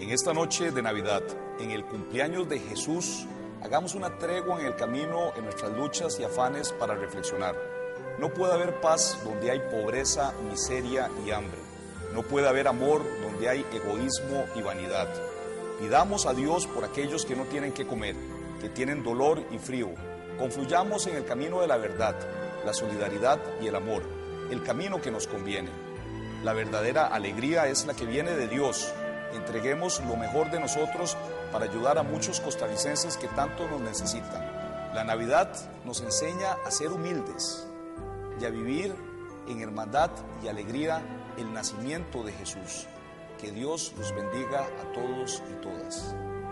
En esta noche de Navidad, en el cumpleaños de Jesús, hagamos una tregua en el camino en nuestras luchas y afanes para reflexionar. No puede haber paz donde hay pobreza, miseria y hambre. No puede haber amor donde hay egoísmo y vanidad. Pidamos a Dios por aquellos que no tienen qué comer, que tienen dolor y frío. Confluyamos en el camino de la verdad, la solidaridad y el amor, el camino que nos conviene. La verdadera alegría es la que viene de Dios. Entreguemos lo mejor de nosotros para ayudar a muchos costarricenses que tanto nos necesitan. La Navidad nos enseña a ser humildes y a vivir en hermandad y alegría el nacimiento de Jesús. Que Dios los bendiga a todos y todas.